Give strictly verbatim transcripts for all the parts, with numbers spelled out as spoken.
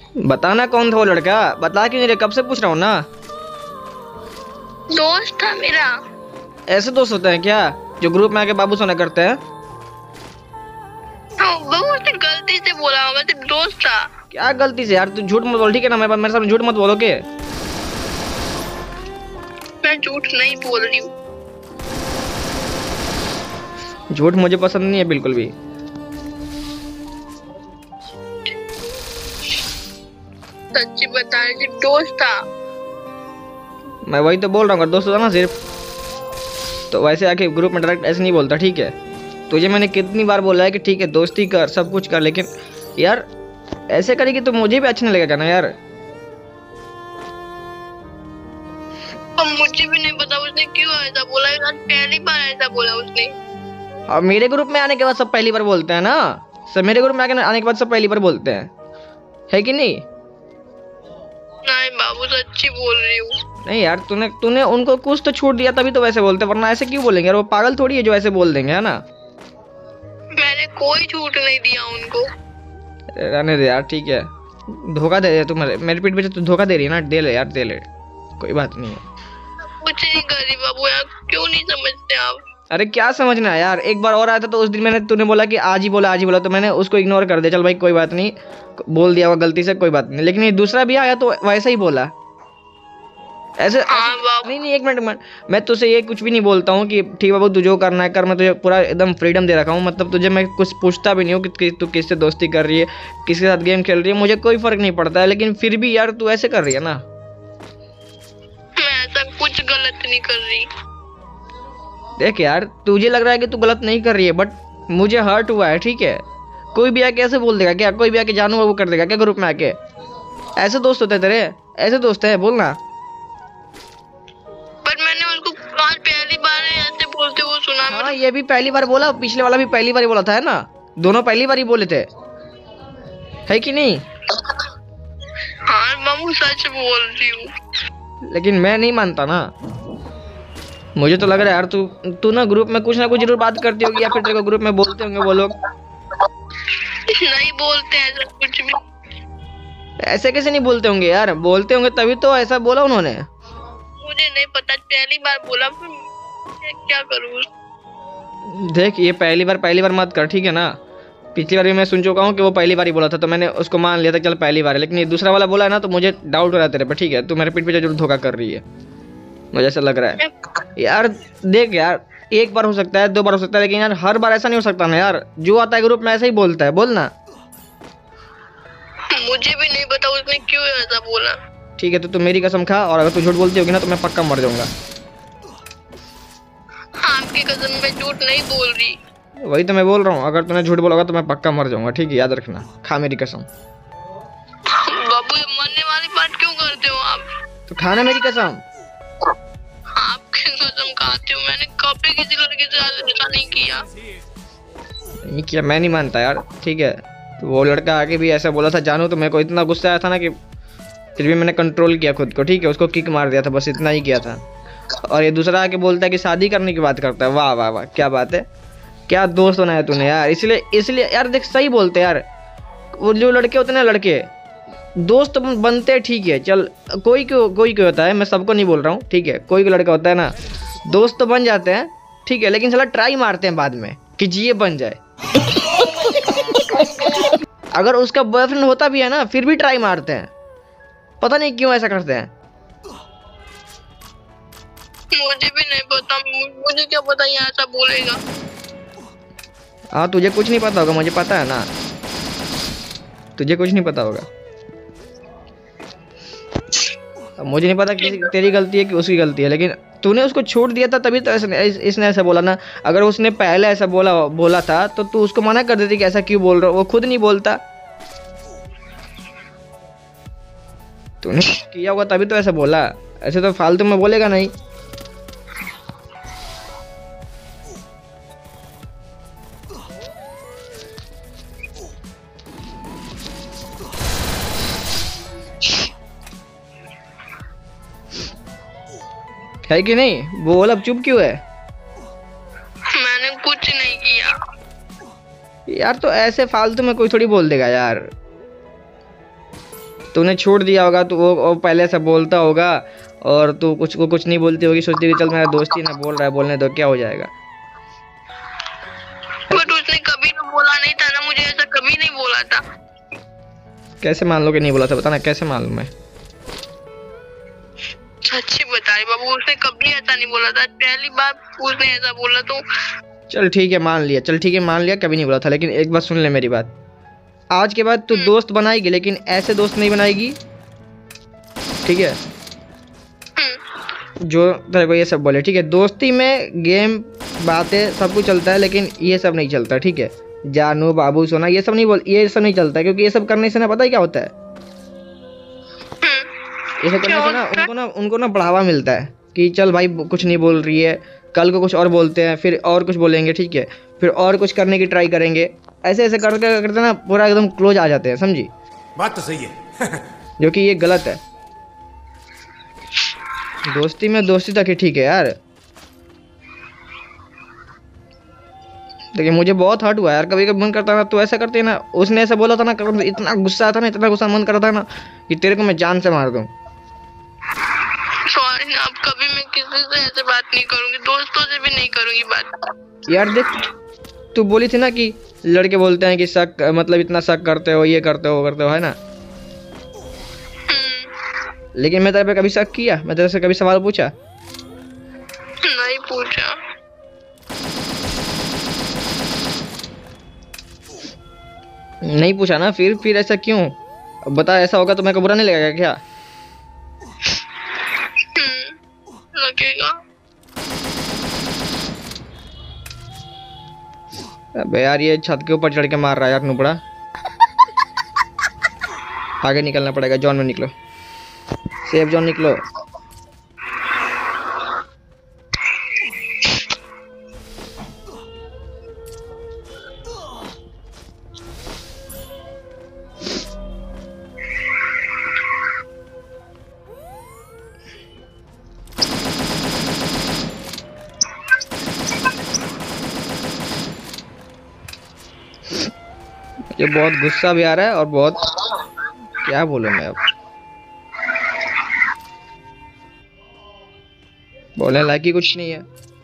बताना कौन था वो लड़का, बता क्यों नहीं रहे, कब से पूछ रहा हूँ ना। दोस्त था मेरा। ऐसे दोस्त होते हैं क्या जो ग्रुप में आके बाबू सोना करते हैं? हाँ, वो उसने गलती से बोला होगा, सिर्फ दोस्त था। क्या गलती से यार, तू झूठ मत बोल ठीक है ना, मेरे मेरे सामने झूठ मत बोलो के। मैं झूठ नहीं बोल रही हूँ। झूठ मुझे पसंद नहीं है बिल्कुल भी। सच्ची बता रही, सिर्फ दोस्त था। मैं वही तो बोल रहा हूँ, अगर दोस्त होता ना सिर्फ, तो वैसे आके ग्रुप में डायरेक्ट ऐसे नहीं बोलता ठीक है। तुझे मैंने कितनी बार बोला है कि ठीक है दोस्ती कर, सब कुछ कर, लेकिन यार ऐसे करेगी तो मुझे भी अच्छा नहीं लगेगा ना यार। और मुझे भी नहीं पता उसने क्यों ऐसा बोला, आज पहली बार ऐसा बोला उसने। और मेरे ग्रुप में आने के बाद सब पहली बार बोलते हैं ना, सब मेरे ग्रुप में आके आने के बाद सब पहली बार बोलते हैं, है कि नहीं? नहीं बाबू, सच्ची बोल रही हूँ। नहीं यार, तूने तूने उनको कुछ तो छूट दिया तभी तो वैसे बोलते, वरना ऐसे क्यों बोलेंगे यार, वो पागल थोड़ी है जो ऐसे बोल देंगे, है ना। मैंने कोई छूट नहीं दिया उनको। रहने दे यार ठीक है, धोखा दे दे तू, मेरे मेरे पीठ पे तू धोखा दे रही है ना, दे ले यार दे ले, कोई बात नहीं है। कुछ नहीं कर रही बाबू यार, क्यों नहीं समझते आप? अरे क्या समझना है यार, एक बार और आया था तो उस दिन मैंने, तूने बोला कि आज ही बोला आज ही बोला, तो मैंने उसको इग्नोर कर दिया, चल भाई कोई बात नहीं, बोल दिया होगा गलती से, कोई बात नहीं। लेकिन ये दूसरा भी आया तो वैसा ही बोला ऐसे, हाँ ऐसे बाबू। नहीं नहीं एक मिनट मिनट, मैं तुझसे ये कुछ भी नहीं बोलता हूँ कि ठीक बाबू तू जो करना है कर, मैं तुझे पूरा एकदम फ्रीडम दे रखा हूँ, मतलब तुझे मैं कुछ पूछता भी नहीं हूँ कि, कि तू किससे दोस्ती कर रही है, किसके साथ गेम खेल रही है, मुझे कोई फर्क नहीं पड़ता है, लेकिन फिर भी यार तू ऐसे कर रही है ना। मैं ऐसा कुछ गलत नहीं कर रही। देख यार, तुझे लग रहा है कि तू गलत नहीं कर रही है, बट मुझे हर्ट हुआ है ठीक है। कोई भी आके ऐसे बोल देगा क्या, कोई भी आके जानू वो कर देगा क्या ग्रुप में आके? ऐसे दोस्त होते हैं तेरे, ऐसे दोस्त है बोलना। पर मैंने उसको आज पहली बार ऐसे बोलते हुए सुना। हाँ ये भी पहली बार बोला, पिछले वाला भी पहली बार ही बोला था, है ना, दोनों पहली बार ही बोले थे, है कि नहीं? हाँ मामू, सच बोल रही हूँ। लेकिन मैं नहीं मानता ना, मुझे तो लग रहा है यार तू तू ना ग्रुप में कुछ ना कुछ जरूर बात करती होगी, या फिर तेरे को ग्रुप में बोलते होंगे वो लोग। नहीं बोलते ऐसा कुछ भी। ऐसे कैसे नहीं बोलते होंगे यार, बोलते होंगे तभी तो ऐसा बोला उन्होंने। मुझे नहीं पता, पहली बार बोला, फिर मैं क्या करूँ? देख ये पहली बार पहली बार मत कर ठीक है ना, पिछली बार भी मैं सुन चुका हूँ कि वो पहली बार ही बोला था, तो मैंने उसको मान लिया था चल पहली बार है, लेकिन ये दूसरा वाला बोला है ना, तो मुझे डाउट हो रहा है तेरे पे ठीक है, तू मेरे पीठ पे जरूर धोखा कर रही है, मुझे ऐसा लग रहा है यार। देख यार, एक बार हो सकता है, दो बार हो सकता है, लेकिन यार हर बार ऐसा नहीं हो सकता ना यार, जो आता है ग्रुप में ऐसा ही बोलता है, बोलना। मुझे भी नहीं पता उसने क्यों ऐसा बोला। ठीक है तो तू मेरी कसम खा, और अगर तू झूठ बोलती होगी ना तो मैं पक्का मर जाऊंगा। आपकी कसम में झूठ नहीं बोल रही। वही तो मैं बोल रहा हूँ, अगर तूने झूठ बोला तो मैं पक्का मर जाऊंगा, ठीक है याद रखना, खा मेरी कसम। बाबू ये मरने वाली बात क्यों करते हो आप? तो खाना मेरी कसम। आपकी कसम खाती हूँ, मैंने कभी किसी लड़के से ऐसा नहीं किया। नहीं किया, मैं नहीं मानता यार ठीक है। तो वो लड़का आगे भी ऐसा बोला था जानू, तो मेरे को इतना गुस्सा आया था ना कि फिर भी मैंने कंट्रोल किया खुद को ठीक है, उसको किक मार दिया था, बस इतना ही किया था। और ये दूसरा आके बोलता है कि शादी करने की बात करता है, वाह वाह वाह क्या बात है, क्या दोस्त बनाया तूने यार। इसलिए इसलिए यार देख सही बोलते यार, वो जो लड़के होते हैं ना, लड़के दोस्त बनते हैं ठीक है, चल कोई क्यों कोई क्यों होता है, मैं सबको नहीं बोल रहा हूँ ठीक है, कोई कोई लड़का होता है ना दोस्त तो बन जाते हैं ठीक है, लेकिन साला ट्राई मारते हैं बाद में कि जी बन जाए। अगर उसका बॉयफ्रेंड होता भी है ना फिर भी ट्राई मारते हैं, पता नहीं क्यों ऐसा करते हैं। मुझे भी नहीं पता, मुझे क्या पता ये ऐसा बोलेगा। हाँ तुझे कुछ नहीं पता होगा, मुझे पता है ना, तुझे कुछ नहीं पता होगा। अब मुझे नहीं पता कि तेरी गलती है कि उसकी गलती है, लेकिन तूने उसको छूट दिया था तभी तो ऐसा इस, इसने ऐसा बोला ना। अगर उसने पहले ऐसा बोला बोला था तो तू उसको मना कर देती कि ऐसा क्यों बोल रहा हो, वो खुद नहीं बोलता। तूने किया होगा तभी तो ऐसा बोला, ऐसे तो फालतू में बोलेगा नहीं। है कि नहीं? बोल, अब चुप क्यों है? मैंने कुछ नहीं किया यार तो ऐसे फालतू में कोई थोड़ी बोल देगा यार। तूने छोड़ दिया होगा तो वो, वो पहले से बोलता होगा और तू कुछ को कुछ नहीं बोलती होगी, सोचती कि चल मेरा दोस्त ही ना बोल रहा है, बोलने दो, क्या हो जाएगा। बट उसने कभी तो बोला नहीं था ना मुझे, ऐसा कभी नहीं बोला था। कैसे मान लो कि नहीं बोला था, बताना कैसे मान लूं मैं। सच्ची बता रही बाबू, उसने कभी ऐसा नहीं बोला था, पहली बार उसने ऐसा बोला तो। चल ठीक है मान लिया, चल ठीक है मान लिया, कभी नहीं बोला था, लेकिन एक बात सुन ले मेरी बात, आज के बाद तू दोस्त बनाएगी लेकिन ऐसे दोस्त नहीं बनाएगी, ठीक है, जो तेरे को ये सब बोले, ठीक है। दोस्ती में गेम बातें सब कुछ चलता है लेकिन ये सब नहीं चलता, ठीक है। जानू बाबू सोना ये सब नहीं बोल, ये सब नहीं चलता, क्योंकि ये सब करने से ना पता है क्या होता है, ये सब करने से ना उनको ना उनको ना बढ़ावा मिलता है कि चल भाई कुछ नहीं बोल रही है, कल को कुछ और बोलते हैं, फिर और कुछ बोलेंगे, ठीक है, फिर और कुछ करने की ट्राई करेंगे, ऐसे ऐसे करते करते ना पूरा एकदम क्लोज आ जाते हैं, समझी। बात तो सही है। जो कि ये गलत है। दोस्ती में दोस्ती तक ही ठीक है यार, लेकिन मुझे बहुत हर्ट हुआ यार, कभी कभी मन करता ना तो ऐसा करते ना, उसने ऐसा बोला था ना, इतना गुस्सा था ना, इतना गुस्सा मन करता ना कि तेरे को मैं जान से मार दूं। सॉरी ना, अब कभी मैं किसी से ऐसे बात नहीं करूंगी, दोस्तों से भी नहीं करूंगी बात। यार देख, तू बोली थी ना कि लड़के बोलते हैं कि शक, मतलब इतना शक करते हो, ये करते हो, करते हो, है ना। लेकिन मैं तेरे पे कभी शक किया, मैं तेरे से कभी सवाल पूछा? नहीं पूछा। नहीं पूछा ना, फिर फिर ऐसा क्यों? अब बता, ऐसा होगा तो मेरे को बुरा नहीं लगेगा क्या? लगेगा। अबे यार ये छत के ऊपर चढ़ के मार रहा है यार नुबड़ा। आगे निकलना पड़ेगा, जॉन में निकलो, सेफ जॉन निकलो। ये बहुत गुस्सा भी आ रहा है और बहुत, क्या बोलूं मैं अब, बोलने लायक ही कुछ नहीं है।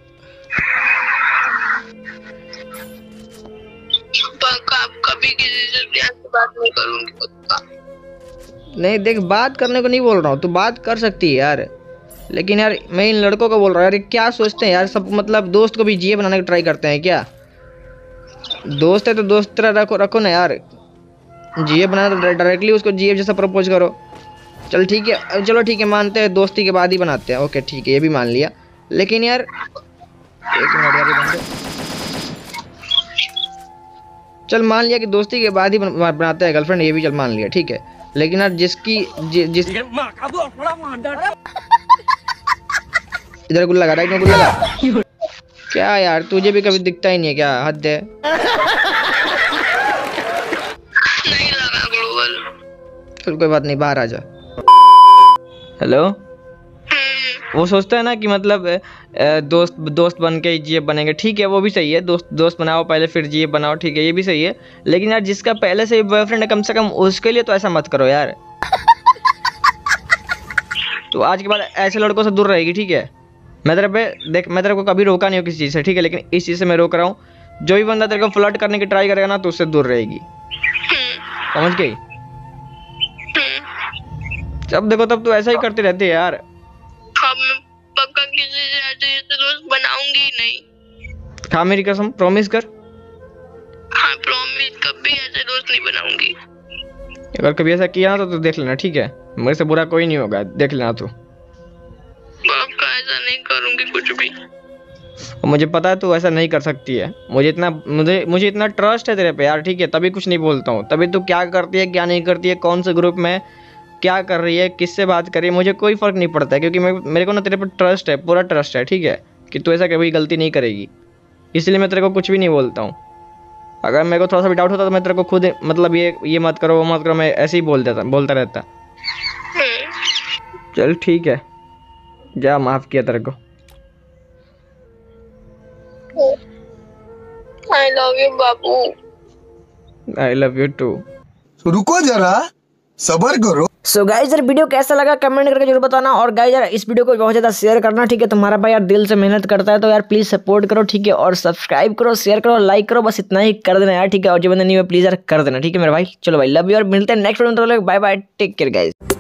कभी किसी से ऐसी बात नहीं करूंगी पक्का। नहीं देख, बात करने को नहीं बोल रहा हूँ, तू बात कर सकती है यार, लेकिन यार मैं इन लड़कों को बोल रहा हूँ यार, क्या सोचते हैं यार सब, मतलब दोस्त को भी जिए बनाने की ट्राई करते हैं क्या? दोस्त है तो दोस्त तरह रखो रखो ना यार, जिए बनाना तो डायरेक्टली उसको जिए जैसा प्रपोज करो। चल ठीक है, चलो ठीक है, मानते हैं दोस्ती के बाद ही बनाते हैं, ओके ठीक है, ये भी मान लिया, लेकिन यार एक मिनट यार, बंदे चल मान लिया कि दोस्ती के बाद ही बन, बनाते हैं गर्लफ्रेंड, ये भी चल मान लिया, ठीक है, लेकिन यार जिसकी जि, जिस इधर गुल्ला लगा, राइट में गुल्ला लगा। क्या यार तुझे भी कभी दिखता ही नहीं है क्या? हद है। नहीं लगा ग्लोबल। चल कोई बात नहीं, बाहर आ जा। हेलो। वो सोचता है ना कि मतलब दोस्त दोस्त बन के जीएफ बनेंगे, ठीक है, वो भी सही है, दोस्त दोस्त बनाओ पहले फिर जीएफ बनाओ, ठीक है, ये भी सही है, लेकिन यार जिसका पहले से बॉयफ्रेंड है कम से कम उसके लिए तो ऐसा मत करो यार। तो आज के बाद ऐसे लड़कों से दूर रहेगी, ठीक है। मैं तेरे पे देख, मैं तेरे को कभी रोका नहीं हूँ किसी चीज़ से, ठीक है, लेकिन इस चीज़ से मैं रोक रहा हूँ, जो भी बंदा तेरे को फ्लर्ट करने की ट्राई करेगा ना तो उससे दूर रहेगी, समझ गई? जब देखो तब तो ऐसा ही करते रहते हैं यार। अब मैं पक्का किसी से ऐसे दोस्त बनाऊंगी ही नहीं। खा मेरी कसम, प्रॉमिस कर। हाँ प्रॉमिस, कभी ऐसे दोस्त नहीं बनाऊंगी। अगर कभी ऐसा किया ना तो, तो देख लेना, ठीक है, मेरे से बुरा कोई नहीं होगा, देख लेना तू। पक्का ऐसा नहीं करूंगी कुछ भी। मुझे पता है तू ऐसा नहीं कर सकती है, मुझे इतना मुझे मुझे इतना ट्रस्ट है तेरे पे यार, ठीक है, तभी कुछ नहीं बोलता हूँ, तभी तू क्या करती है क्या नहीं करती है, कौन से ग्रुप में क्या कर रही है, किससे बात कर रही है, मुझे कोई फर्क नहीं पड़ता है, क्योंकि मैं मेरे को ना तेरे पर ट्रस्ट है, पूरा ट्रस्ट है, ठीक है, कि तू ऐसा कभी गलती नहीं करेगी, इसलिए मैं तेरे को कुछ भी नहीं बोलता हूँ। अगर मेरे को थोड़ा सा भी डाउट होता तो मैं तेरे को खुद मतलब ये ये मत करो वो मत करो, मैं ऐसे ही बोल देता बोलता रहता। चल ठीक है, जा, माफ किया तेरे को। आई लव यू बाबू। I love you too. रुको जरा, सबर करो। सो गाइस यार वीडियो कैसा लगा कमेंट करके जरूर बताना। और गाइस यार इस वीडियो को बहुत ज्यादा शेयर करना, ठीक है। तुम्हारा भाई यार दिल से मेहनत करता है तो यार प्लीज सपोर्ट करो, ठीक है। और सब्सक्राइब करो, शेयर करो, लाइक करो, बस इतना ही कर देना यार, ठीक है। और जो बंदा नहीं है प्लीज यार कर देना, ठीक है मेरे भाई। चलो भाई लव यू और मिलते हैं नेक्स्ट वीडियो में। Bye bye, take care guys.